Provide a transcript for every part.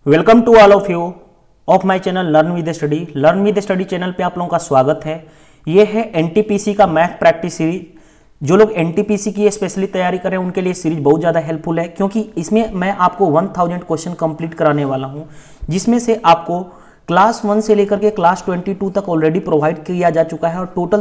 Welcome to all of you of my channel learn with study channel पे आप लोगों का स्वागत है। ये है एनटीपीसी का मैथ प्रैक्टिस सीरीज। जो लोग एनटीपीसी की स्पेशली तैयारी कर रहे हैं उनके लिए सीरीज बहुत ज़्यादा हेल्पफुल है, क्योंकि इसमें मैं आपको 1000 क्वेश्चन कंप्लीट कराने वाला हूं, जिसमें से आपको क्लास 1 से लेकर के क्लास 22 तक ऑलरेडी प्रोवाइड किया जा चुका है और टोटल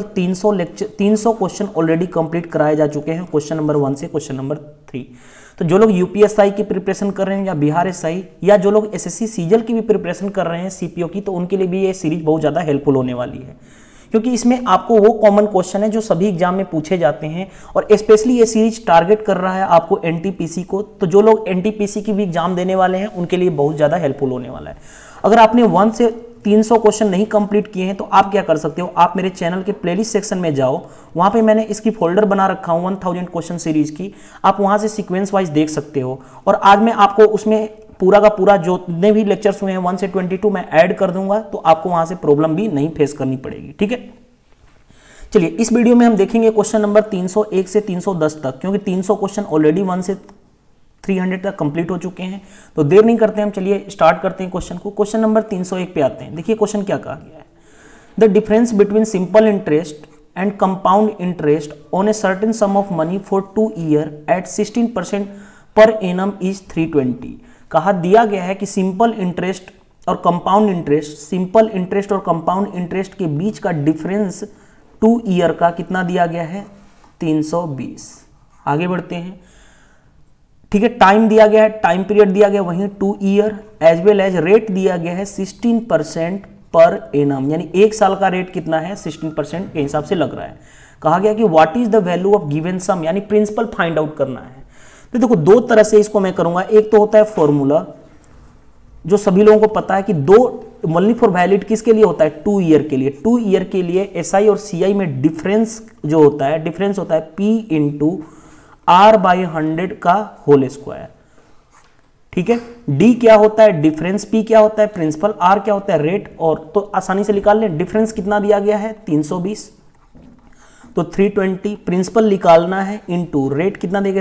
300 क्वेश्चन ऑलरेडी कंप्लीट कराए जा चुके हैं, क्वेश्चन नंबर 1 से क्वेश्चन नंबर 3। तो जो लोग यूपीएसआई की प्रिपरेशन कर रहे हैं या बिहार एसआई या जो लोग एसएससी सीजल की भी प्रिपरेशन कर रहे हैं सीपीओ की, तो उनके लिए भी ये सीरीज बहुत ज़्यादा हेल्पफुल होने वाली है, क्योंकि इसमें आपको वो कॉमन क्वेश्चन है जो सभी एग्जाम में पूछे जाते हैं और स्पेशली ये सीरीज टारगेट कर रहा है आपको एनटीपीसी को। तो जो लोग एनटीपीसी की भी एग्जाम देने वाले हैं उनके लिए बहुत ज़्यादा हेल्पफुल होने वाला है। अगर आपने 1 से 300 क्वेश्चन नहीं कंप्लीट किए हैं तो आप क्या कर सकते हो, आप मेरे चैनल के प्लेलिस्ट सेक्शन में जाओ, वहां पे मैंने इसकी फोल्डर बना रखा हूं 1000 क्वेश्चन सीरीज की, आप वहां से सीक्वेंस वाइज देख सकते हो। और आज मैं आपको उसमें पूरा का पूरा जो जितने भी लेक्चर्स हुए हैं 1 से 22 मैं ऐड कर दूंगा, तो आपको वहां से प्रॉब्लम भी नहीं फेस करनी पड़ेगी। ठीक है, चलिए इस वीडियो में हम देखेंगे क्वेश्चन नंबर 301 से 310 तक, क्योंकि 300 क्वेश्चन ऑलरेडी 1 से 300 तक कंप्लीट हो चुके हैं। तो देर नहीं करते हम, चलिए स्टार्ट करते हैं क्वेश्चन को। क्वेश्चन नंबर 301 पे आते हैं। देखिए क्वेश्चन क्या कहा गया है। The difference between simple interest and compound interest on a certain sum of money for 2 year at 16% per annum is 320। कहा दिया गया है कि सिंपल इंटरेस्ट और कंपाउंड इंटरेस्ट, सिंपल इंटरेस्ट और कंपाउंड इंटरेस्ट के बीच का डिफरेंस 2 ईयर का कितना दिया गया है, 320। आगे बढ़ते हैं। ठीक है, टाइम दिया गया है, टाइम पीरियड दिया गया वहीं 2 year, as well as rate दिया गया है 16% पर एनम, यानी एक साल का रेट कितना है 16% के हिसाब से लग रहा है। कहा गया कि what is the value of given sum, यानी प्रिंसिपल फाइंड आउट करना है। तो देखो दो तरह से इसको मैं करूंगा। एक तो होता है फॉर्मूला जो सभी लोगों को पता है कि दो ओनली फॉर वैलिड किसके लिए होता है, 2 ईयर के लिए। 2 ईयर के लिए एसआई और सीआई में डिफरेंस जो होता है, डिफरेंस होता है P इंटू R/100 का होल स्क्वायर। ठीक है, D क्या होता है डिफरेंस, P क्या होता है प्रिंसिपल, R क्या होता है रेट। और तो आसानी से निकाल लें, डिफरेंस कितना दिया गया है 320, तो 320 प्रिंसिपल निकालना है इंटू रेट कितना देगा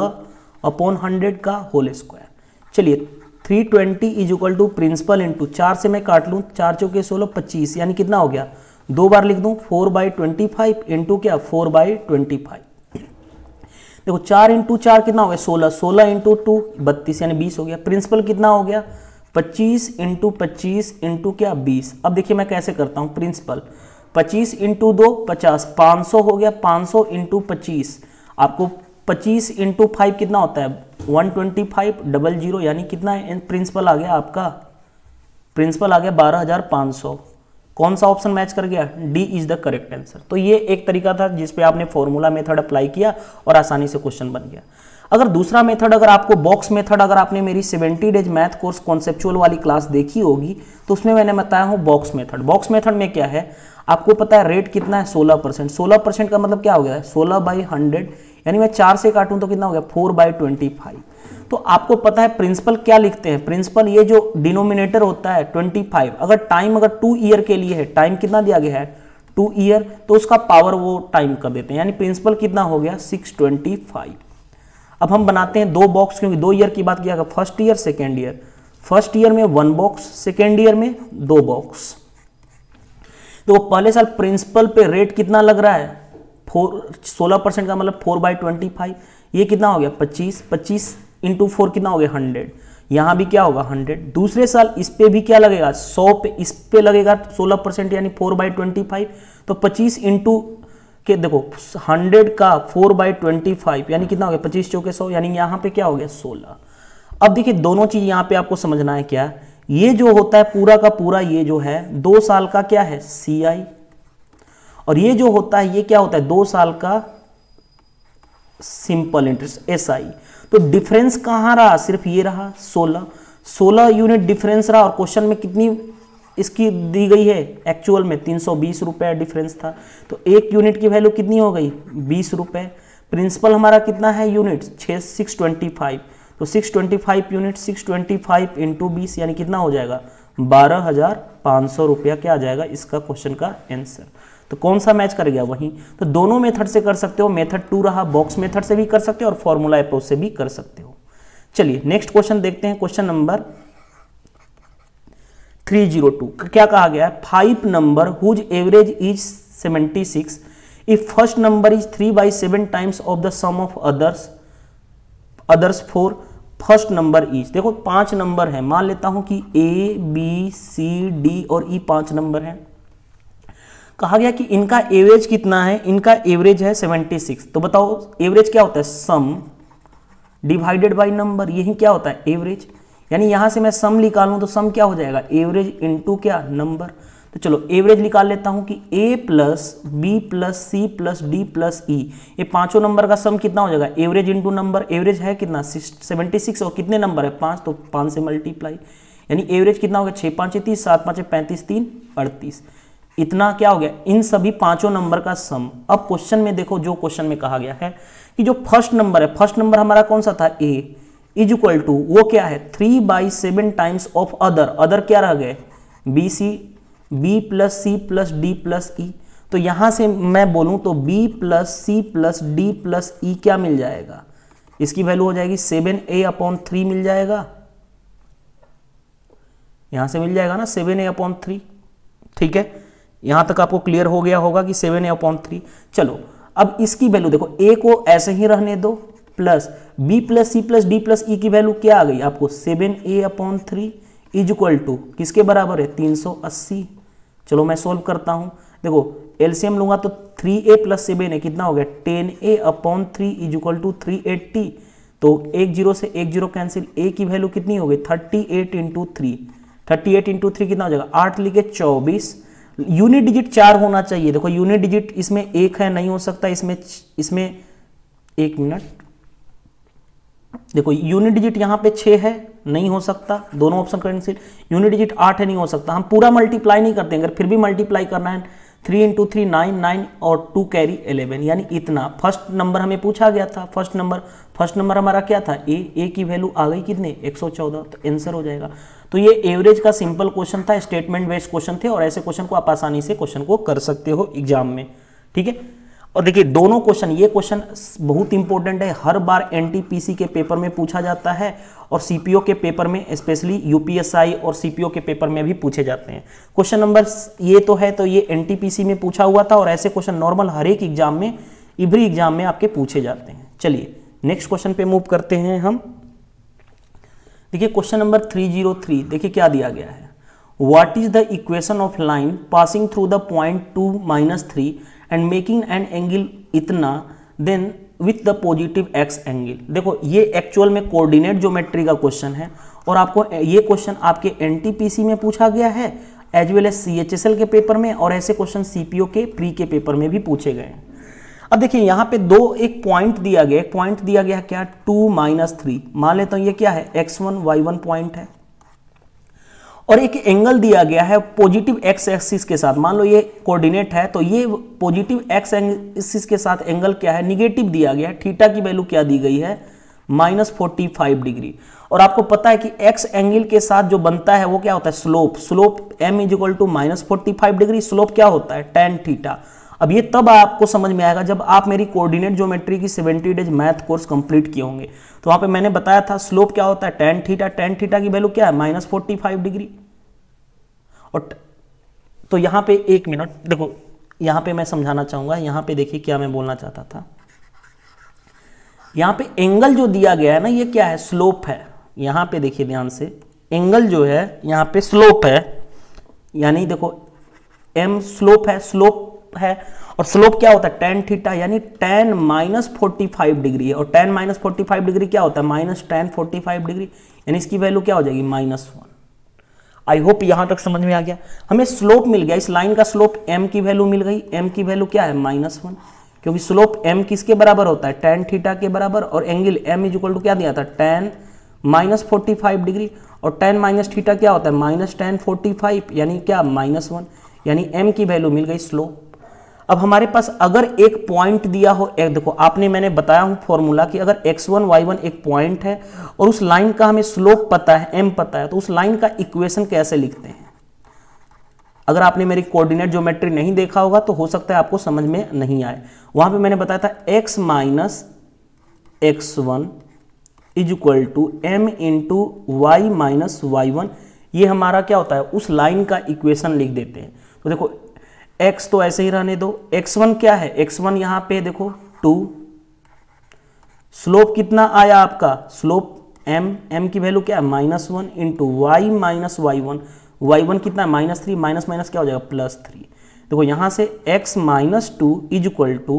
16/100 का होल स्क्वायर। चलिए 320 is equal to principal into 4 से मैं काट लूं, 4 चौके 16 25, यानी कितना हो गया, 2 बार लिख दूं 4/25 इंटू क्या 4/25। देखो 4 इंटू 4 कितना हो गया 16, 16 इंटू 2 32, यानी 20 हो गया। प्रिंसिपल कितना हो गया 25 इंटू 25 इंटू क्या 20। अब देखिए मैं कैसे करता हूँ, प्रिंसिपल 25 इंटू 2 50, 500 हो गया, 500 इंटू 25, आपको 25 इंटू 5 कितना होता है 125 00, यानी कितना है प्रिंसिपल आ गया आपका, प्रिंसिपल आ गया 12500। कौन सा ऑप्शन मैच कर गया, D is the correct answer. तो ये एक तरीका था जिसपे आपने फॉर्मूला मेथड अप्लाई किया और आसानी से क्वेश्चन बन गया। अगर दूसरा मेथड, अगर आपको बॉक्स मेथड, अगर आपने मेरी 70 डेज मैथ कोर्स कॉन्सेप्चुअल वाली क्लास देखी होगी तो उसमें मैंने बताया हूँ बॉक्स मेथड। बॉक्स मेथड में क्या है, आपको पता है रेट कितना है 16%। 16% का मतलब क्या हो गया है 16/100, यानी मैं 4 से काटूं तो कितना हो गया 4/25। तो आपको पता है प्रिंसिपल क्या लिखते हैं, प्रिंसिपल ये जो डिनोमिनेटर होता है 25, अगर टाइम अगर 2 ईयर के लिए है, टाइम कितना दिया गया है 2 ईयर, तो उसका पावर वो टाइम कर देते हैं, यानी प्रिंसिपल कितना हो गया 625। अब हम बनाते हैं 2 बॉक्स, क्योंकि 2 ईयर की बात किया गया, first year second year. First year में 1 बॉक्स, सेकेंड ईयर में 2 बॉक्स। तो पहले साल प्रिंसिपल पे रेट कितना लग रहा है 16% का मतलब 4/25, ये कितना हो गया 25, 25 इंटू 4 कितना हो गया 100, यहां भी क्या होगा 100। दूसरे साल इस पे भी क्या लगेगा 100 पे, इस पे लगेगा 16% यानी 4/25, तो 25 इंटू के देखो 100 का 4/25 यानी कितना हो गया 25 चौके 100, यानी यहां पे क्या हो गया 16। अब देखिए दोनों चीज यहां पे आपको समझना है क्या, ये जो होता है पूरा का पूरा ये जो है 2 साल का क्या है CI, और ये जो होता है ये क्या होता है 2 साल का सिंपल इंटरेस्ट SI। तो डिफरेंस कहां रहा, सिर्फ ये रहा 16 यूनिट डिफरेंस रहा। और क्वेश्चन में कितनी इसकी दी गई है, एक्चुअल में 320 रुपए डिफरेंस था, तो 1 यूनिट की वैल्यू कितनी हो गई 20 रुपए। प्रिंसिपल हमारा कितना है यूनिट 625, तो 625 यूनिट, 625 इंटू 20 यानी कितना हो जाएगा 12,500 रुपया क्या आ जाएगा इसका क्वेश्चन का आंसर। तो कौन सा मैच कर गया वहीं। तो दोनों मेथड से कर सकते हो, मेथड 2 रहा, बॉक्स मेथड से भी कर सकते हो और फॉर्मूला अप्रोच से भी कर सकते हो। चलिए नेक्स्ट क्वेश्चन देखते हैं, क्वेश्चन नंबर 302 क्या कहा गया है, 5 number whose average is 76 if first number is 3/7 times of the sum of others for first number is. देखो 5 नंबर है, मान लेता हूं कि ए बी सी डी और ई 5 नंबर है। कहा गया कि इनका एवरेज कितना है, इनका एवरेज है 76। तो बताओ एवरेज क्या होता है, सम डिवाइडेड बाय नंबर, यही क्या होता है एवरेज। यानी यहां से मैं सम निकालूं तो सम क्या हो जाएगा, एवरेज इनटू क्या नंबर। तो चलो एवरेज निकाल लेता हूं कि a plus B plus C plus D plus E, ये पांचों नंबर का सम कितना हो जाएगा, एवरेज इनटू नंबर। एवरेज है कितना 76 और कितने नंबर है 5, तो 5 से मल्टीप्लाई, यानी एवरेज कितना हो गया 6 5 30, 7 5 35, 3 38। इतना क्या हो गया इन सभी पांचों नंबर का सम। अब क्वेश्चन में देखो, जो क्वेश्चन में कहा गया है कि जो फर्स्ट नंबर है, फर्स्ट नंबर हमारा कौन सा था a इज इक्वल टू वो क्या है 3/7 टाइम्स ऑफ अदर क्या रह गए B C, B plus C plus D plus E. तो यहां से मैं बोलूं तो b plus C plus D plus E क्या मिल जाएगा, इसकी वैल्यू हो जाएगी 7a/3 मिल जाएगा, यहां से मिल जाएगा ना 7a/3। ठीक है, यहां तक आपको क्लियर हो गया होगा कि 7a/3। चलो अब इसकी वैल्यू देखो, a को ऐसे ही रहने दो, plus b plus C plus D plus E की वैल्यू क्या आ गई आपको 7a/3 इज इक्वल टू किसके बराबर है 380। चलो मैं सोल्व करता हूं, देखो एलसीएम लूंगा तो 3a प्लस 7 है कितना हो गया 10a/3 इज इक्वल टू 380। तो एक जीरो से एक जीरो कैंसिल, a की वैल्यू कितनी हो गई 38 इंटू 3, 38 इंटू 3 कितना हो जाएगा 8 लिखे 24। यूनिट डिजिट 4 होना चाहिए, देखो यूनिट डिजिट इसमें 1 है नहीं हो सकता, इसमें 1 मिनट, देखो यूनिट डिजिट यहां पे 6 है नहीं हो सकता, दोनों ऑप्शन कैंसिल। यूनिट डिजिट 8 है नहीं हो सकता, हम पूरा मल्टीप्लाई नहीं करते, अगर फिर भी मल्टीप्लाई करना है 3 इंटू 3 9 9 और 2 कैरी 11, यानी इतना। फर्स्ट नंबर हमें पूछा गया था, फर्स्ट नंबर हमारा क्या था ए की वैल्यू आ गई कितने 114, तो आंसर हो जाएगा। तो ये एवरेज का सिंपल क्वेश्चन था, स्टेटमेंट बेस्ड क्वेश्चन थे, और ऐसे क्वेश्चन को आप आसानी से क्वेश्चन को कर सकते हो एग्जाम में। ठीक है, और देखिए दोनों क्वेश्चन, ये क्वेश्चन बहुत इंपॉर्टेंट है, हर बार एनटीपीसी के पेपर में पूछा जाता है और सीपीओ के पेपर में, स्पेशली यूपीएसआई और सीपीओ के पेपर में भी पूछे जाते हैं। क्वेश्चन नंबर ये तो है, तो ये एनटीपीसी में पूछा हुआ था, और ऐसे क्वेश्चन नॉर्मल हर एक एग्जाम में, एवरी एग्जाम में आपके पूछे जाते हैं। चलिए नेक्स्ट क्वेश्चन पे मूव करते हैं हम। देखिए क्वेश्चन नंबर 303, देखिए क्या दिया गया है, what is the equation of line passing through the point 2 - 3 and making an angle इतना then with the positive X angle. देखो ये एक्चुअल में कोऑर्डिनेट ज्योमेट्री का क्वेश्चन है, और आपको ये क्वेश्चन आपके एनटीपीसी में पूछा गया है एज वेल एज सीएचएसएल के पेपर में, और ऐसे क्वेश्चन सीपीओ के प्री के पेपर में भी पूछे गए हैं। अब देखिए यहाँ पे एक पॉइंट दिया गया, एक पॉइंट दिया गया क्या 2 - 3, मान लेता हूं ये क्या है x1 y1 पॉइंट है, और एक एंगल दिया गया है पॉजिटिव एक्स एक्सिस के साथ। मान लो ये कोऑर्डिनेट है, तो ये पॉजिटिव एक्स एक्सिस के साथ एंगल क्या है निगेटिव दिया गया है, थीटा की वैल्यू क्या दी गई है -45 डिग्री। और आपको पता है कि एक्स एंगल के साथ जो बनता है वो क्या होता है slope m is equal to -45 degree, slope क्या होता है tan थीटा। अब ये तब आपको समझ में आएगा जब आप मेरी कोऑर्डिनेट ज्योमेट्री की 70 डेज मैथ कोर्स कंप्लीट किए होंगे, तो वहां पे मैंने बताया था स्लोप क्या होता है tan थीटा की वैल्यू क्या है -45 डिग्री। और तो यहां पे 1 मिनट देखो, यहां पे मैं समझाना चाहूंगा, यहां पे देखिए क्या मैं बोलना चाहता था। यहां पे एंगल जो दिया गया है ना, ये क्या है स्लोप है, यहां पे देखिए ध्यान से, एंगल जो है यहां पे स्लोप है, यानी देखो m स्लोप है, और स्लोप क्या होता है tan थीटा, यानी tan -45 डिग्री है, और tan -45 डिग्री क्या होता है tan 45 डिग्री, यानी इसकी वैल्यू क्या हो जाएगी -1। आई होप यहां तक समझ में आ गया। हमें स्लोप मिल गया, इस लाइन का स्लोप m की वैल्यू मिल गई, m की वैल्यू क्या है -1, क्योंकि स्लोप m किसके बराबर होता है tan थीटा के बराबर, और angle m is equal to क्या दिया था tan -45 डिग्री, और tan माइनस थीटा क्या होता है tan 45, यानी क्या -1, यानी m की वैल्यू मिल गई स्लोप। अब हमारे पास अगर एक पॉइंट दिया हो, एक देखो आपने मैंने बताया हूं फॉर्मूला कि अगर x1 y1 एक पॉइंट है और उस लाइन का हमें स्लोप पता है m पता है, तो उस लाइन का इक्वेशन कैसे लिखते हैं। अगर आपने मेरी कोऑर्डिनेट ज्योमेट्री नहीं देखा होगा तो हो सकता है आपको समझ में नहीं आए। वहां पे मैंने बताया था x - x1 is equal to m into y - y1 ये हमारा क्या होता है, उस लाइन का इक्वेशन लिख देते हैं। तो देखो x तो ऐसे ही रहने दो, x1 क्या है, x1 यहां पे देखो 2, स्लोप कितना आया आपका, स्लोप m की वैल्यू क्या है -1 into y minus y1, y1 कितना है -3, माइनस माइनस क्या हो जाएगा +3। देखो यहां से x minus 2 is equal to,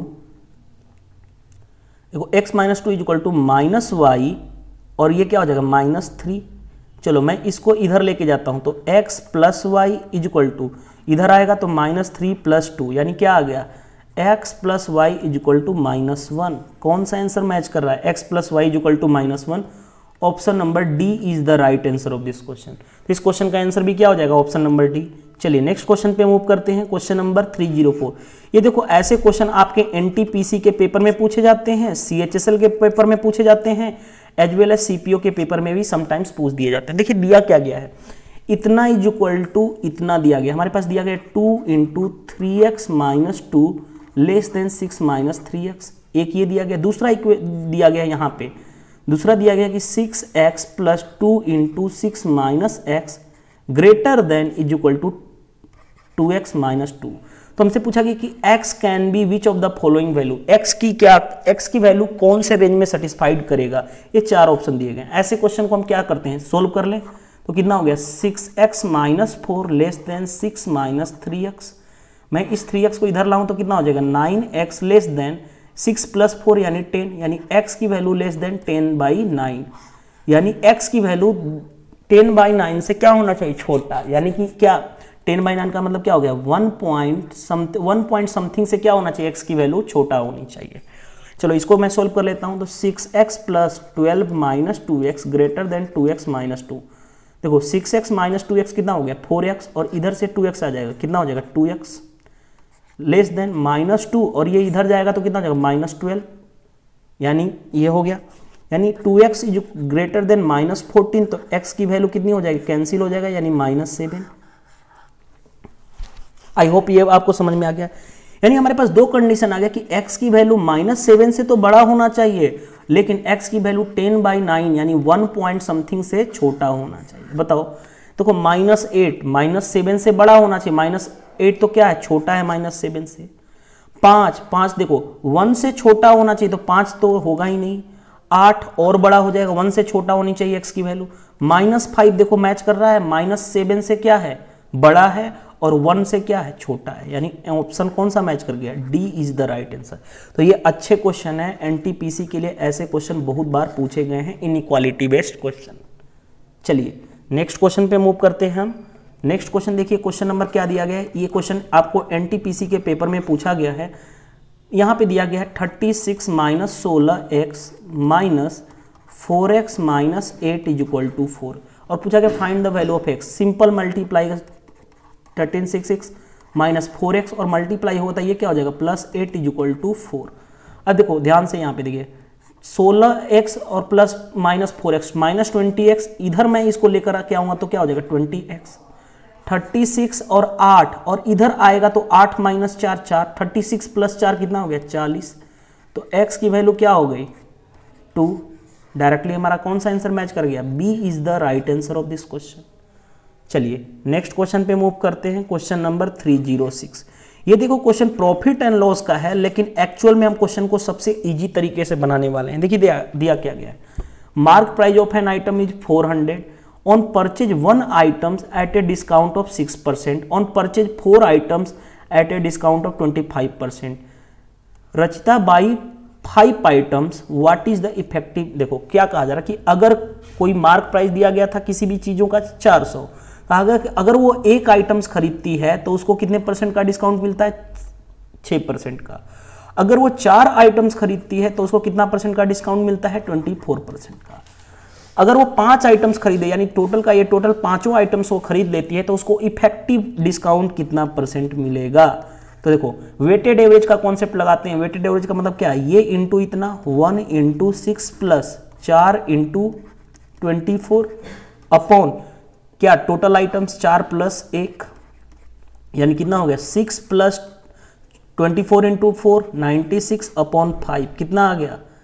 देखो x minus 2 is equal to -y और ये क्या हो जाएगा -3। चलो मैं इसको इधर लेके जाता हूं, तो x plus Y is equal to, इधर आएगा तो -3 + 2 यानी क्या आ गया, x plus Y is equal to -1। कौन सा आंसर मैच कर रहा है, x plus Y is equal to -1। Option number D is the right answer of this question. तो इस क्वेश्चन का आंसर भी क्या हो जाएगा, ऑप्शन नंबर डी। चलिए नेक्स्ट क्वेश्चन पे मूव करते हैं, क्वेश्चन नंबर 304। ये देखो ऐसे क्वेश्चन आपके एनटीपीसी के पेपर में पूछे जाते हैं, सीएचएसएल के पेपर में पूछे जाते हैं, एज वेल एज सीपीओ के पेपर में भी समटाइम्स पूछ दिए जाते हैं। देखिए दिया क्या गया है, इतना इज इक्वल टू इतना दिया गया, हमारे पास दिया गया 2 into 3x minus 2 less than 6 minus 3x, एक ये दिया गया। दूसरा दिया गया यहाँ पे, दूसरा दिया गया कि 6x plus 2 into 6 minus x greater than is equal to 2x minus 2। तो हमसे पूछा गया कि x can be which of the following value, x की क्या, x की वैल्यू कौन से रेंज में सेटिस्फाइड करेगा, ये 4 ऑप्शन दिए गए। ऐसे क्वेश्चन को हम क्या करते हैं, सोल्व कर लें। तो कितना हो गया, 6x minus 4 less than 6 minus 3x। मैं इस 3x को इधर लाऊं तो कितना हो जाएगा, 9x लेस देन 6 प्लस 4 यानी 10, यानी x की वैल्यू लेस देन 10/9, यानी x की वैल्यू 10/9 से क्या होना चाहिए, छोटा, यानी कि क्या 10/9 का मतलब क्या हो गया, 1 पॉइंट समथिंग से क्या होना चाहिए, x की वैल्यू छोटा होनी चाहिए। चलो इसको मैं सोल्व कर लेता हूं, तो 6x plus 12 minus 2x greater than 2x minus 2। देखो 6x माइनस 2x कितना हो गया, 4x, और इधर से 2x आ जाएगा, कितना हो जाएगा 2x लेस देन -2, और ये इधर जाएगा तो कितना हो जाएगा -12, यानी ये हो गया, यानी 2x इज ग्रेटर देन -14, तो x की वैल्यू कितनी हो जाएगी, कैंसिल हो जाएगा, यानी -7। आई होप ये आपको समझ में आ गया। यानी हमारे पास दो कंडीशन आ गया कि x की वैल्यू -7 से तो बड़ा होना चाहिए, लेकिन x की वैल्यू 10/9 यानी 1 पॉइंट समथिंग से छोटा होना चाहिए। बताओ, देखो -8 -7 से बड़ा होना चाहिए, -8 तो क्या है, छोटा है -7 से। 5 देखो 1 से छोटा होना चाहिए, तो 5 तो होगा ही नहीं। 8 और बड़ा हो जाएगा, 1 से छोटा होनी चाहिए x की वैल्यू। -5 देखो मैच कर रहा है, -7 से क्या है, बड़ा है, और 1 से क्या है, छोटा है, यानी ऑप्शन कौन सा मैच कर गया, D is the right answer. तो ये अच्छे क्वेश्चन है, एनटीपीसी के लिए ऐसे क्वेश्चन बहुत बार पूछे गए हैं, इनइक्वालिटी बेस्ड क्वेश्चन। चलिए नेक्स्ट क्वेश्चन पे मूव करते हैं हम। नेक्स्ट क्वेश्चन देखिए, क्वेश्चन नंबर क्या दिया गया है, ये क्वेश्चन आपको एनटीपीसी के पेपर में पूछा गया है। यहाँ पे दिया गया है 36 minus 16x minus 4x minus 8 is equal to 4, और पूछा गया find the value of x। Simple multiply 1366 minus 4x और मल्टीप्लाई होता है, ये क्या हो जाएगा, +8 इज इक्वल टू 4। अब देखो ध्यान से यहाँ पे देखिए 16x और प्लस -4x -20x, इधर मैं इसको लेकर आके आऊंगा तो क्या हो जाएगा 20x। 36 और 8, और इधर आएगा तो 8 माइनस 4 4, 36 प्लस 4 कितना हो गया 40। तो x की वैल्यू क्या हो गई 2। डायरेक्टली हमारा कौन सा आंसर मैच कर गया, B is the right answer of this question. चलिए नेक्स्ट क्वेश्चन पे मूव करते हैं, क्वेश्चन नंबर 306। ये देखो क्वेश्चन प्रॉफिट एंड लॉस का है, लेकिन एक्चुअल में हम क्वेश्चन को सबसे इजी तरीके से बनाने वाले हैं। देखिए दिया क्या गया है, mark price of an item is 400 on purchase 1 items at a discount of 6%, on purchase 4 items at a discount of 25%। Rachita buy 5 items, what is the effective. देखो क्या कहा जा रहा है कि अगर कोई मार्क प्राइस दिया गया था किसी भी चीजों का 400, अगर वो 1 आइटम्स खरीदती है तो उसको कितने % का डिस्काउंट मिलता है, 6% का। अगर वो 4 आइटम्स खरीदती है तो उसको कितना % का डिस्काउंट मिलता है, 24% का। अगर वो 5 आइटम्स खरीदे, यानी टोटल का ये टोटल 5 आइटम्स वो खरीद लेती है, तो उसको इफेक्टिव डिस्काउंट कितना % मिलेगा। तो देखो वेटेड एवरेज का कॉन्सेप्ट लगाते हैं। वेटेड एवरेज का मतलब क्या है, ये इंटू इतना 1 इंटू 6 प्लस 4 इंटू 24 अपॉन क्या टोटल आइटम्स 4 प्लस 1, यानी कितना हो गया 6 प्लस 24 इंटू 4 96 अपॉन 5, कितना आ गया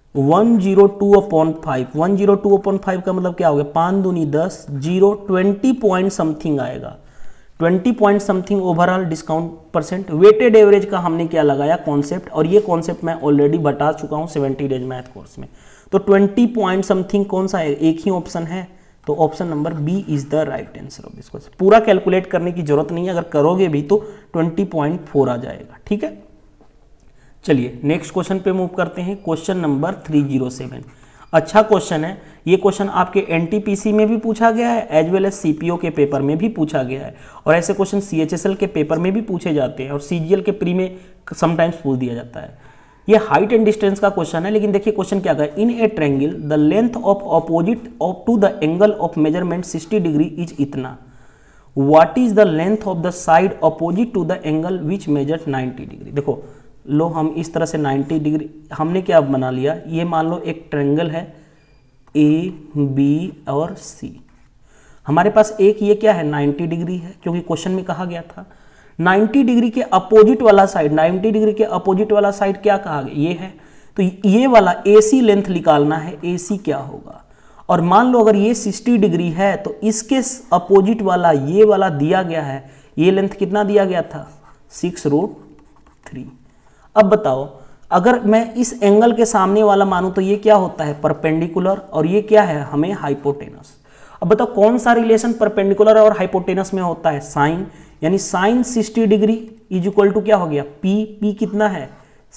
102/5, 102/5 का मतलब क्या हो गया, 5 दूनी 10, 0 20 पॉइंट समथिंग आएगा, 20 point something overall discount percent. Weighted average का हमने क्या लगाया कॉन्सेप्ट, और ये कॉन्सेप्ट मैं ऑलरेडी बता चुका हूं 70 डेज मैथ कोर्स में। तो 20 पॉइंट समथिंग कौन सा है, एक ही ऑप्शन है, तो option number B is the right answer of this question. पूरा कैलकुलेट करने की जरूरत नहीं है, अगर करोगे भी तो 20.4 आ जाएगा। ठीक है, चलिए नेक्स्ट क्वेश्चन पे मूव करते हैं। क्वेश्चन नंबर 307, अच्छा क्वेश्चन है ये। क्वेश्चन आपके एनटीपीसी में भी पूछा गया है, एज वेल एज सीपीओ के पेपर में भी पूछा गया है, और ऐसे क्वेश्चन सीएचएसएल के पेपर में भी पूछे जाते हैं, और सीजीएल के प्री में समटाइम्स पूछ दिया जाता है। ये हाइट एंड डिस्टेंस का क्वेश्चन है, लेकिन देखिए क्वेश्चन क्या है, in a triangle the length of opposite of to the angle of measurement 60 degree is इतना, what is the length of the side opposite to the angle which measure 90 degree. देखो लो, हम इस तरह से 90 डिग्री हमने क्या बना लिया, ये मान लो एक ट्रायंगल है ए बी और सी, हमारे पास एक ये क्या है 90 डिग्री है, क्योंकि क्वेश्चन में कहा गया था 90 डिग्री के अपोजिट वाला साइड, 90 डिग्री के अपोजिट वाला साइड क्या कहा गया, ये है, तो ये वाला AC लेंथ निकालना है, AC क्या होगा। और मान लो अगर ये 60 डिग्री है तो इसके अपोजिट वाला ये वाला दिया गया है, ये लेंथ कितना दिया गया था 6√3। अब बताओ अगर मैं इस एंगल के सामने वाला मानूं तो ये क्या होता है परपेंडिकुलर, और ये क्या है हमें हाइपोटेनस। अब बताओ कौन सा रिलेशन परपेंडिकुलर और हाइपोटेनस में होता है, साइन, यानी sine 60 degree is equal to क्या हो गया P कितना है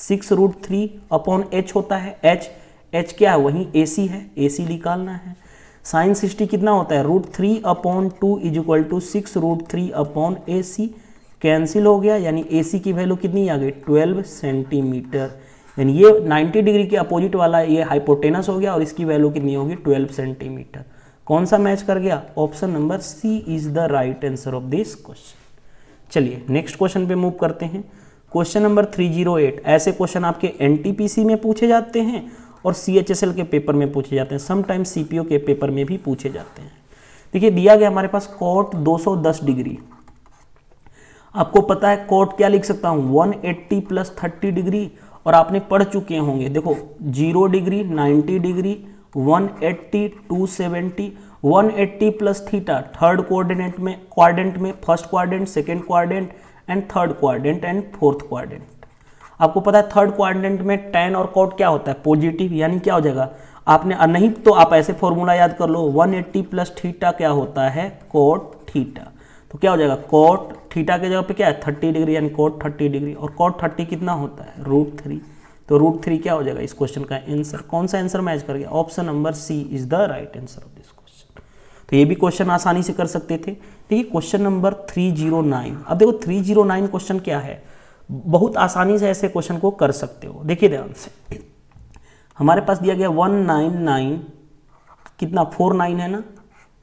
6√3/h होता है, H क्या है वहीं AC है, AC निकालना है। साइन 60 कितना होता है √3/2 is equal to 6√3/AC, cancel हो गया, यानी AC की वैल्यू कितनी आ गई 12 सेंटीमीटर, यानी ये 90 डिग्री के अपोजिट वाला ये हाइपोटेनस हो गया और इसकी वैल्यू कितनी होगी 12 सेंटीमीटर। कौन सा मैच कर गया, option number C is the right answer of this question. चलिए नेक्स्ट क्वेश्चन पे मूव करते हैं। क्वेश्चन नंबर 308, ऐसे क्वेश्चन आपके एनटीपीसी में पूछे जाते हैं और सीएचएसएल के पेपर में पूछे जाते हैं, समटाइम सीपीओ के पेपर में भी पूछे जाते हैं। देखिए दिया गया हमारे पास कोट 210 डिग्री, आपको पता है कोट क्या लिख सकता हूं 180 + 30 डिग्री, और आपने पढ़ चुके होंगे, देखो 0 degree 90 degree 180 270, 180 + theta third quadrant में first quadrant, second quadrant and third quadrant and fourth quadrant. आपको पता है थर्ड क्वाड्रेंट में tan और cot क्या होता है पॉजिटिव, यानी क्या हो जाएगा, आपने नहीं तो आप ऐसे फॉर्मूला याद कर लो 180 + थीटा क्या होता है cot थीटा, तो क्या हो जाएगा cot थीटा के जगह पे क्या है 30 डिग्री, यानी cot 30 डिग्री, और cot 30 कितना होता है √3, तो √3 क्या हो जाएगा इस क्वेश्चन का आंसर। कौन सा आंसर मैच कर गया, option number C is the right answer of this question. तो ये भी क्वेश्चन आसानी से कर सकते थे। देखिए क्वेश्चन नंबर 309, अब देखो 309 क्वेश्चन क्या है, बहुत आसानी से ऐसे क्वेश्चन को कर सकते हो। देखिए ध्यान से, हमारे पास दिया गया 199 कितना 49 है ना,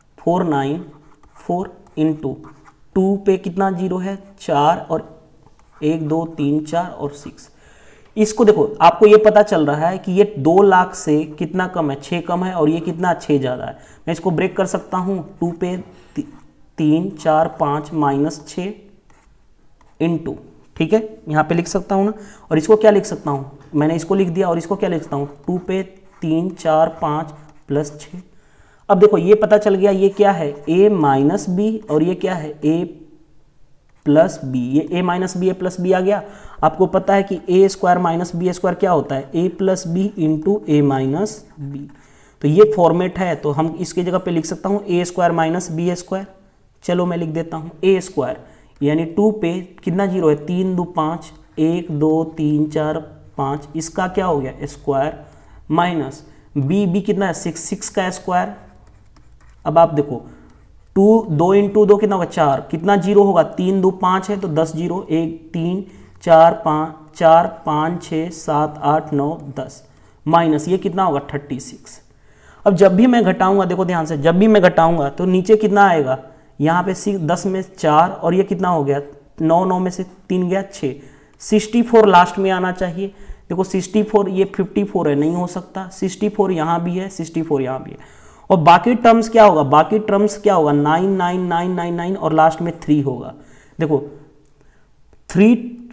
494 इंटू 2 पे कितना 0 है 4, और 1 2 3 4 और 6। इसको देखो आपको ये पता चल रहा है कि ये 2 लाख से कितना कम है 6 कम है, और ये कितना 6 ज़्यादा है। मैं इसको ब्रेक कर सकता हूँ 2 पे 3 4 5 -6 इंटू, ठीक है यहाँ पे लिख सकता हूँ ना, और इसको क्या लिख सकता हूँ, मैंने इसको लिख दिया, और इसको क्या लिख सकता हूँ 2 पे 3 4 5 +6। अब देखो ये पता चल गया ये क्या है a - b, और ये क्या है a + b, ये a - b a + b आ गया। आपको पता है कि a² - b² क्या होता है a + b into a - b, तो ये फॉर्मेट है, तो हम इसकी जगह पे लिख सकता हूँ a² - b²। चलो मैं लिख देता हूँ a², यानी 2 पे कितना 0 है 3 2 5 1 2 3 4 5, इसका क्या हो गया स्क्वायर, माइनस b कितना है 6 का स्क्वायर। अब आप देखो 2 इंटू 2 कितना होगा 4, कितना 0 होगा 3 2 5 है, तो 10 0 1 3 4 5 6 7 8 9 10, माइनस ये कितना होगा 36। अब जब भी मैं घटाऊंगा, देखो ध्यान से, जब भी मैं घटाऊंगा तो नीचे कितना आएगा, यहाँ पे 10 में 4, और ये कितना हो गया 9 में से 3 गया 6, 64 लास्ट में आना चाहिए। देखो 64 ये 54 है, नहीं हो सकता, 64 यहाँ भी है 64 यहाँ भी है, और बाकी टर्म्स क्या होगा, बाकी टर्म्स क्या होगा 9 9 9 9 9 और लास्ट में 3 होगा। देखो 3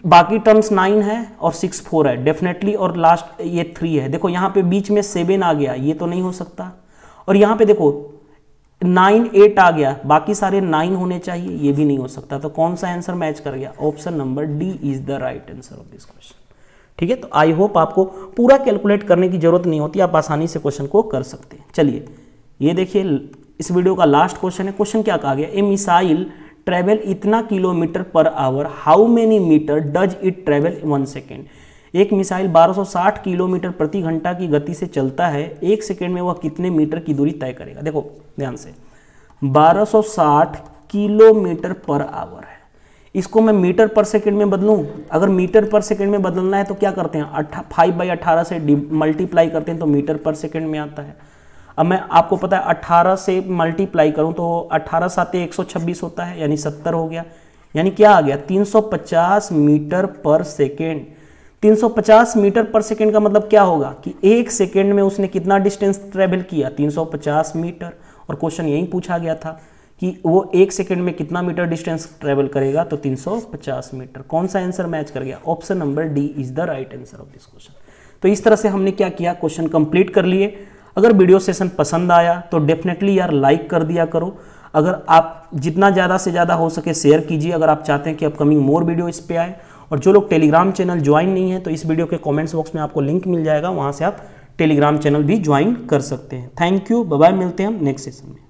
बाकी टर्म्स 9 है और 6 4 है डेफिनेटली, और लास्ट ये 3 है। देखो यहाँ पे बीच में 7 आ गया, ये तो नहीं हो सकता। और यहाँ पे देखो 9 8 आ गया, बाकी सारे 9 होने चाहिए, ये भी नहीं हो सकता। तो कौन सा आंसर मैच कर गया? Option number D is the right answer of this question. ठीक है, तो आई होप आपको पूरा कैलकुलेट करने की जरूरत नहीं होती, आप आसानी से क्वेश्चन को कर सकते हैं। चलिए ये देखिए, इस वीडियो का लास्ट क्वेश्चन है। क्वेश्चन क्या कहा गया? ए मिसाइल ट्रेवल इतना kilometre per hour, how many metre does it travel 1 second. एक मिसाइल 1260 किलोमीटर प्रति घंटा की गति से चलता है, 1 सेकेंड में वह कितने मीटर की दूरी तय करेगा? देखो ध्यान से, 1260 किलोमीटर पर आवर है, इसको मैं मीटर पर सेकेंड में बदलूं। अगर मीटर पर सेकेंड में बदलना है तो क्या करते हैं, 5/18 से मल्टीप्लाई करते हैं तो मीटर पर सेकेंड में आता है। अब मैं आपको पता है 18 से मल्टीप्लाई करूं तो 18 साते 126 होता है, यानी 70 हो गया। यानी क्या आ गया? 350 मीटर पर सेकेंड। 350 मीटर पर सेकेंड का मतलब क्या होगा कि 1 सेकेंड में उसने कितना डिस्टेंस ट्रेवल किया? 350 मीटर। और क्वेश्चन यही पूछा गया था कि वो 1 सेकेंड में कितना मीटर डिस्टेंस ट्रेवल करेगा, तो 350 मीटर। कौन सा आंसर मैच कर गया? Option number D is the right answer of this question. तो इस तरह से हमने क्या किया, क्वेश्चन कंप्लीट कर लिए। अगर वीडियो सेशन पसंद आया तो डेफिनेटली यार लाइक कर दिया करो। अगर आप जितना ज़्यादा से ज़्यादा हो सके शेयर कीजिए, अगर आप चाहते हैं कि अपकमिंग मोर वीडियो इस पे आए। और जो लोग टेलीग्राम चैनल ज्वाइन नहीं है तो इस वीडियो के कमेंट्स बॉक्स में आपको लिंक मिल जाएगा, वहाँ से आप टेलीग्राम चैनल भी ज्वाइन कर सकते हैं। थैंक यू, बाय बाय, मिलते हैं हम नेक्स्ट सेशन में।